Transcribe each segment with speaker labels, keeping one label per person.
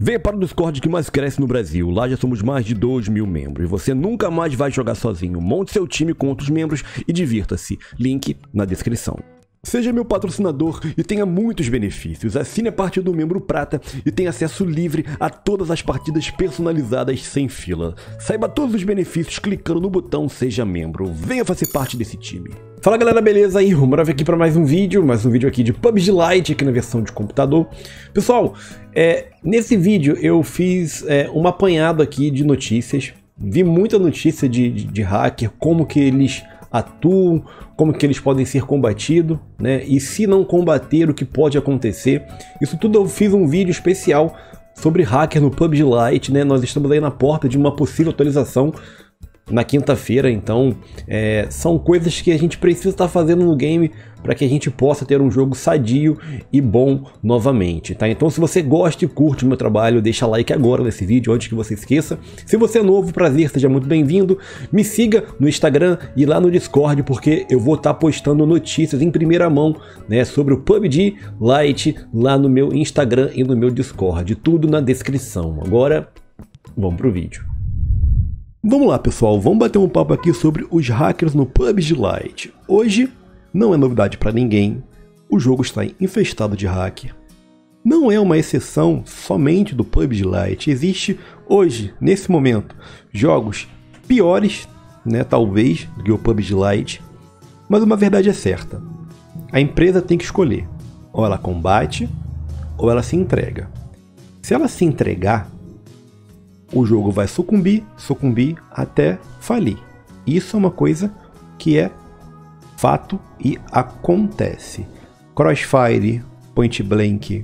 Speaker 1: Venha para o Discord que mais cresce no Brasil. Lá já somos mais de 2.000 membros. E você nunca mais vai jogar sozinho. Monte seu time com outros membros e divirta-se. Link na descrição. Seja meu patrocinador e tenha muitos benefícios. Assine a parte do membro prata e tenha acesso livre a todas as partidas personalizadas sem fila. Saiba todos os benefícios clicando no botão Seja Membro. Venha fazer parte desse time. Fala galera, beleza? Aí, o Muraf aqui para mais um vídeo aqui de PUBG Lite, aqui na versão de computador. Pessoal, nesse vídeo eu fiz um apanhado aqui de notícias. Vi muita notícia de hacker, como que eles atuam, como que eles podem ser combatidos, né? E se não combater, o que pode acontecer. Isso tudo eu fiz um vídeo especial sobre hacker no PUBG Lite, né? Nós estamos aí na porta de uma possível atualização na quinta-feira, então são coisas que a gente precisa estar fazendo no game para que a gente possa ter um jogo sadio e bom novamente, tá? Então se você gosta e curte o meu trabalho, deixa like agora nesse vídeo antes que você esqueça. Se você é novo, prazer, seja muito bem-vindo. Me siga no Instagram e lá no Discord, porque eu vou estar postando notícias em primeira mão, né, sobre o PUBG Lite lá no meu Instagram e no meu Discord, tudo na descrição. Agora, vamos pro vídeo. Vamos lá pessoal, vamos bater um papo aqui sobre os hackers no PUBG Lite. Hoje não é novidade para ninguém, o jogo está infestado de hacker. Não é uma exceção somente do PUBG Lite, existe hoje, nesse momento, jogos piores, né, talvez, do que o PUBG Lite, mas uma verdade é certa, a empresa tem que escolher, ou ela combate, ou ela se entrega. Se ela se entregar, o jogo vai sucumbir até falir. Isso é uma coisa que é fato e acontece. Crossfire, Point Blank,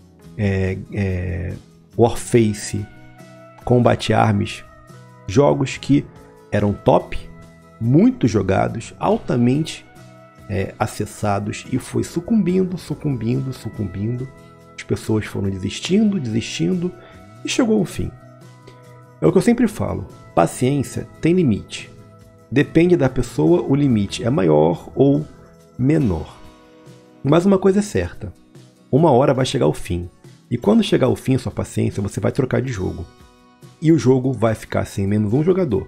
Speaker 1: Warface, Combat Arms, jogos que eram top, muito jogados, altamente acessados, e foi sucumbindo. As pessoas foram desistindo e chegou ao fim. É o que eu sempre falo, paciência tem limite. Depende da pessoa, o limite é maior ou menor. Mas uma coisa é certa, uma hora vai chegar ao fim. E quando chegar ao fim a sua paciência, você vai trocar de jogo. E o jogo vai ficar sem menos um jogador.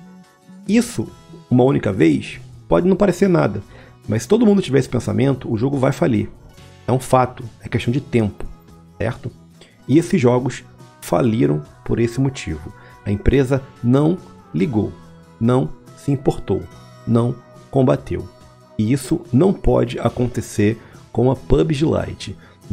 Speaker 1: Isso, uma única vez, pode não parecer nada. Mas se todo mundo tiver esse pensamento, o jogo vai falir. É um fato, é questão de tempo, certo? E esses jogos faliram por esse motivo. A empresa não ligou, não se importou, não combateu. E isso não pode acontecer com a PUBG Lite.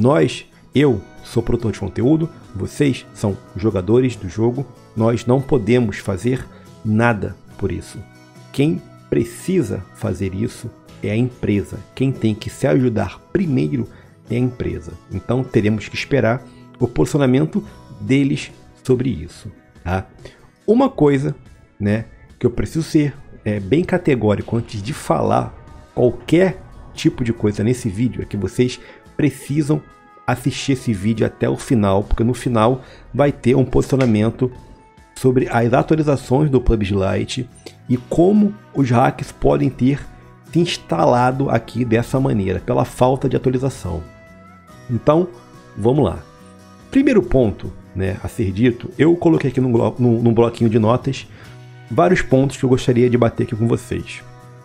Speaker 1: Eu sou produtor de conteúdo, vocês são jogadores do jogo, nós não podemos fazer nada por isso. Quem precisa fazer isso é a empresa. Quem tem que se ajudar primeiro é a empresa. Então teremos que esperar o posicionamento deles sobre isso, tá? Uma coisa, né, que eu preciso ser bem categórico antes de falar qualquer tipo de coisa nesse vídeo, é que vocês precisam assistir esse vídeo até o final, porque no final vai ter um posicionamento sobre as atualizações do PUBG Lite e como os hackers podem ter se instalado aqui dessa maneira, pela falta de atualização. Então, vamos lá. Primeiro ponto, né, a ser dito, eu coloquei aqui num bloquinho de notas vários pontos que eu gostaria de bater aqui com vocês.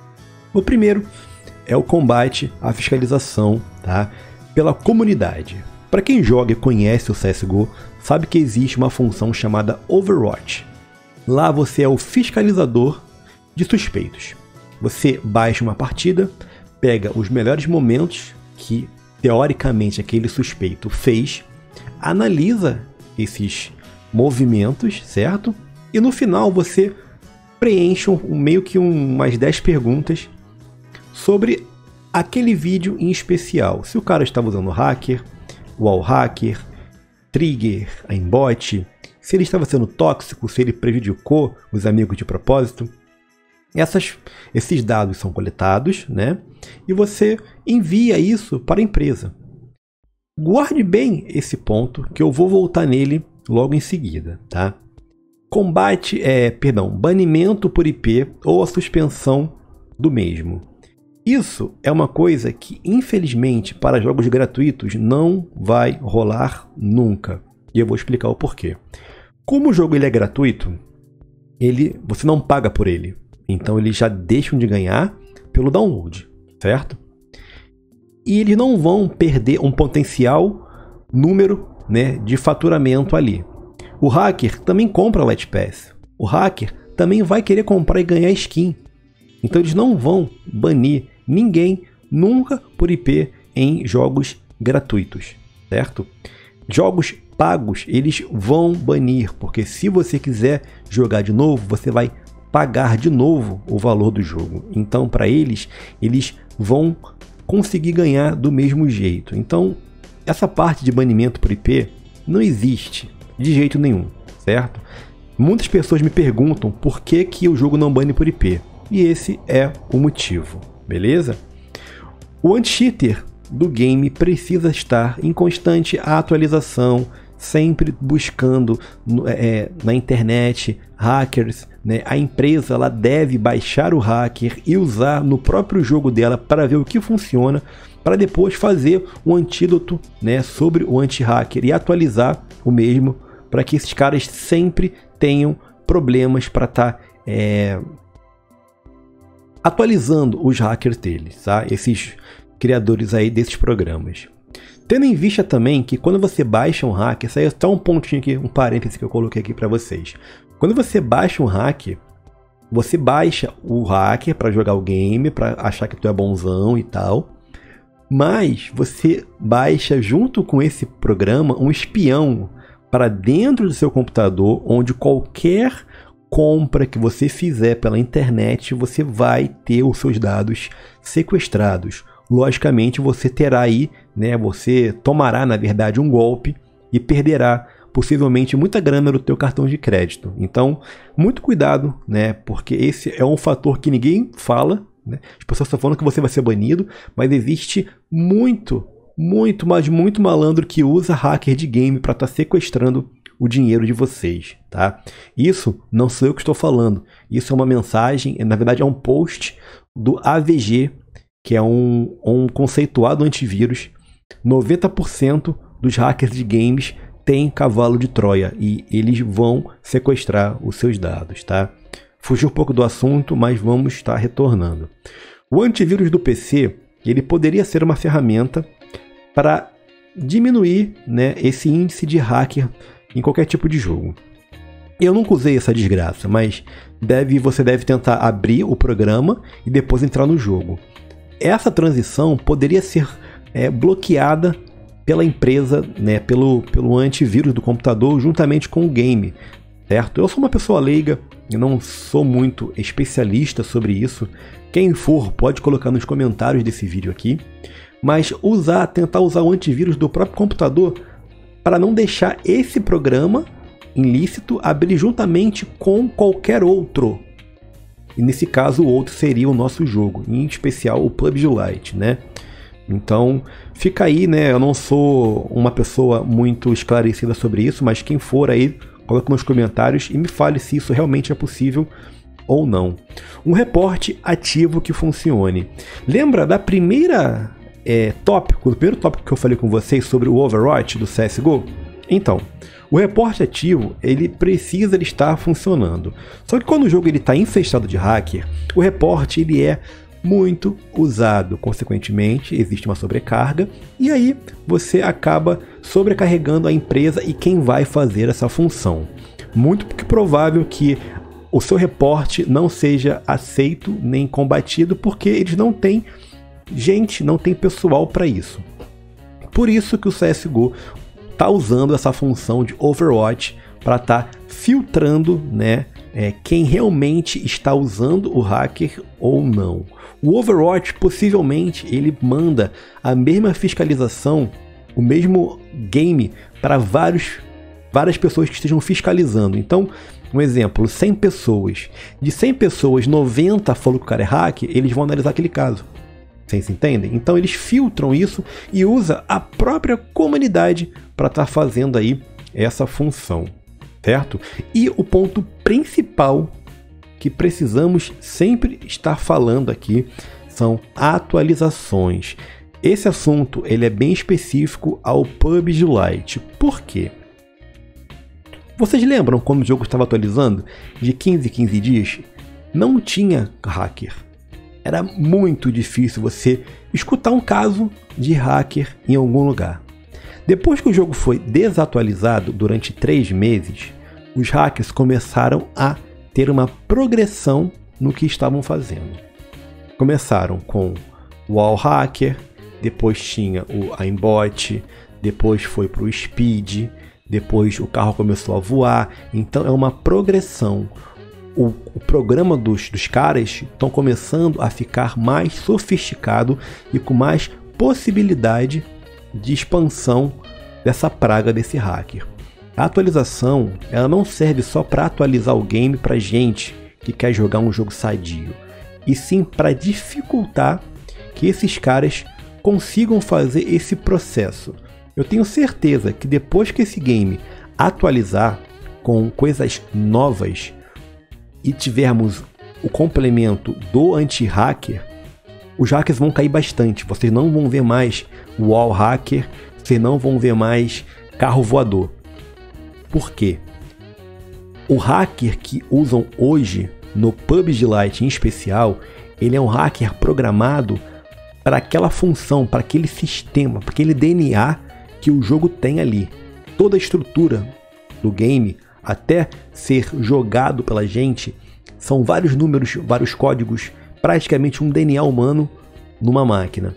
Speaker 1: O primeiro é o combate à fiscalização, tá, pela comunidade. Para quem joga e conhece o CSGO, sabe que existe uma função chamada Overwatch. Lá você é o fiscalizador de suspeitos. Você baixa uma partida, pega os melhores momentos que teoricamente aquele suspeito fez, analisa esses movimentos, certo? E no final você preenche meio que umas 10 perguntas sobre aquele vídeo em especial. Se o cara estava usando hacker, wall hacker, trigger, aimbot, se ele estava sendo tóxico, se ele prejudicou os amigos de propósito. Esses dados são coletados, né? E você envia isso para a empresa. Guarde bem esse ponto, que eu vou voltar nele logo em seguida, tá? Banimento por IP ou a suspensão do mesmo. Isso é uma coisa que, infelizmente, para jogos gratuitos não vai rolar nunca. E eu vou explicar o porquê. Como o jogo ele é gratuito, você não paga por ele. Então eles já deixam de ganhar pelo download, certo? E eles não vão perder um potencial número, né, de faturamento ali. O hacker também compra Let's Pass. O hacker também vai querer comprar e ganhar skin. Então eles não vão banir ninguém nunca por IP em jogos gratuitos, certo? Jogos pagos eles vão banir, porque se você quiser jogar de novo, você vai pagar de novo o valor do jogo. Então para eles vão conseguir ganhar do mesmo jeito. Então essa parte de banimento por IP não existe de jeito nenhum, certo? Muitas pessoas me perguntam por que o jogo não bane por IP. E esse é o motivo, beleza? O anti-cheater do game precisa estar em constante atualização, sempre buscando na internet hackers, né? A empresa ela deve baixar o hacker e usar no próprio jogo dela para ver o que funciona, para depois fazer um antídoto, né, sobre o anti-hacker e atualizar o mesmo, para que esses caras sempre tenham problemas para estar atualizando os hackers deles, tá? Esses criadores aí desses programas. Tendo em vista também que quando você baixa um hack, isso aí é só um pontinho aqui, um parêntese que eu coloquei aqui para vocês. Quando você baixa um hack, você baixa o hacker para jogar o game, para achar que tu é bonzão e tal. Mas você baixa junto com esse programa um espião para dentro do seu computador, onde qualquer compra que você fizer pela internet, você vai ter os seus dados sequestrados. Logicamente, você terá aí, né, você tomará, na verdade, um golpe e perderá possivelmente muita grana no teu cartão de crédito. Então, muito cuidado, né, porque esse é um fator que ninguém fala, né? As pessoas estão falando que você vai ser banido, mas existe muito malandro que usa hacker de game para estar sequestrando o dinheiro de vocês, tá? Isso não sou eu que estou falando. Isso é uma mensagem, na verdade é um post do AVG, que é um conceituado antivírus. 90% dos hackers de games têm cavalo de Troia e eles vão sequestrar os seus dados, tá? Fugiu um pouco do assunto, mas vamos estar retornando. O antivírus do PC, ele poderia ser uma ferramenta para diminuir, né, esse índice de hacker em qualquer tipo de jogo. Eu nunca usei essa desgraça, mas você deve tentar abrir o programa e depois entrar no jogo. Essa transição poderia ser bloqueada pela empresa, né, pelo antivírus do computador, juntamente com o game, certo? Eu sou uma pessoa leiga, eu não sou muito especialista sobre isso. Quem for pode colocar nos comentários desse vídeo aqui. Mas tentar usar o antivírus do próprio computador para não deixar esse programa ilícito abrir juntamente com qualquer outro. E nesse caso o outro seria o nosso jogo, em especial o PUBG Lite, né? Então fica aí, né? Eu não sou uma pessoa muito esclarecida sobre isso, mas quem for aí, coloque nos comentários e me fale se isso realmente é possível ou não. Um reporte ativo que funcione. Lembra da primeira o primeiro tópico que eu falei com vocês sobre o Overwatch do CSGO? Então, o reporte ativo ele precisa estar funcionando. Só que quando o jogo está infestado de hacker, o reporte ele é muito usado. Consequentemente, existe uma sobrecarga e aí você acaba sobrecarregando a empresa e quem vai fazer essa função. Muito provável que o seu reporte não seja aceito nem combatido porque eles não têm gente, não tem pessoal para isso. Por isso que o CSGO está usando essa função de Overwatch para estar filtrando, né, quem realmente está usando o hacker ou não. O Overwatch possivelmente ele manda a mesma fiscalização, o mesmo game para várias pessoas que estejam fiscalizando. Então, um exemplo, 100 pessoas. De 100 pessoas, 90 falou que o cara é hacker, eles vão analisar aquele caso. Vocês entendem? Então eles filtram isso e usam a própria comunidade para estar fazendo aí essa função, certo? E o ponto principal que precisamos sempre estar falando aqui são atualizações. Esse assunto ele é bem específico ao PUBG Lite. Por quê? Vocês lembram quando o jogo estava atualizando? De 15 em 15 dias? Não tinha hacker. Era muito difícil você escutar um caso de hacker em algum lugar. Depois que o jogo foi desatualizado durante 3 meses, os hackers começaram a ter uma progressão no que estavam fazendo. Começaram com o Wall Hacker, depois tinha o Aimbot, depois foi para o Speed, depois o carro começou a voar. Então é uma progressão. O programa dos caras estão começando a ficar mais sofisticado e com mais possibilidade de expansão dessa praga desse hacker. A atualização ela não serve só para atualizar o game para gente que quer jogar um jogo sadio, e sim para dificultar que esses caras consigam fazer esse processo. Eu tenho certeza que depois que esse game atualizar com coisas novas e tivermos o complemento do anti-hacker, os hackers vão cair bastante. Vocês não vão ver mais wall hacker, vocês não vão ver mais carro voador. Por quê? O hacker que usam hoje no PUBG Lite em especial, ele é um hacker programado para aquela função, para aquele sistema, para aquele DNA que o jogo tem ali. Toda a estrutura do game, até ser jogado pela gente, são vários números, vários códigos, praticamente um DNA humano numa máquina.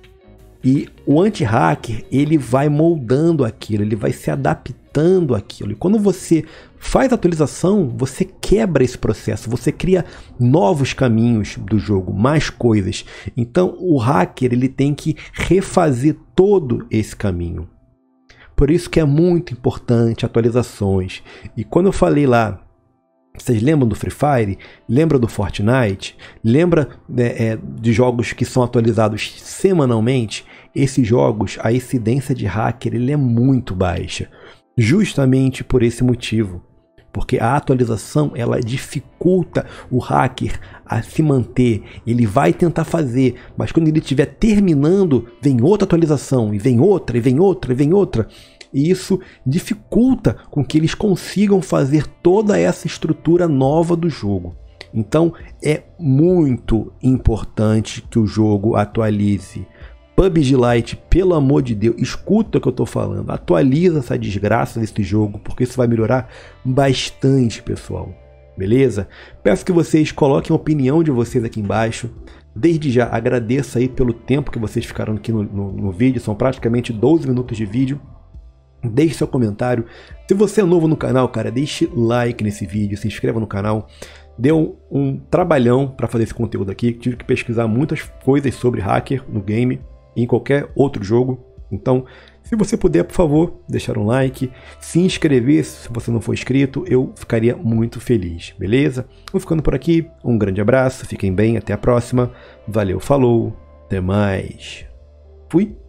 Speaker 1: E o anti-hacker, ele vai moldando aquilo, ele vai se adaptando àquilo. E quando você faz a atualização, você quebra esse processo, você cria novos caminhos do jogo, mais coisas. Então o hacker ele tem que refazer todo esse caminho. Por isso que é muito importante atualizações. E quando eu falei lá, vocês lembram do Free Fire? Lembra do Fortnite? Lembra de jogos que são atualizados semanalmente? Esses jogos, a incidência de hacker ele é muito baixa. Justamente por esse motivo. Porque a atualização ela dificulta o hacker a se manter. Ele vai tentar fazer, mas quando ele estiver terminando, vem outra atualização, e vem outra, e vem outra, e vem outra. E isso dificulta com que eles consigam fazer toda essa estrutura nova do jogo. Então é muito importante que o jogo atualize. PUBG Lite, pelo amor de Deus, escuta o que eu estou falando. Atualiza essa desgraça desse jogo, porque isso vai melhorar bastante, pessoal. Beleza? Peço que vocês coloquem a opinião de vocês aqui embaixo. Desde já agradeço aí pelo tempo que vocês ficaram aqui no vídeo. São praticamente 12 minutos de vídeo. Deixe seu comentário. Se você é novo no canal, cara, deixe like nesse vídeo, se inscreva no canal. Deu um trabalhão para fazer esse conteúdo aqui. Tive que pesquisar muitas coisas sobre hacker no game e em qualquer outro jogo. Então, se você puder, por favor, deixar um like, se inscrever se você não for inscrito, eu ficaria muito feliz, beleza? Vou ficando por aqui, um grande abraço, fiquem bem, até a próxima. Valeu, falou, até mais. Fui!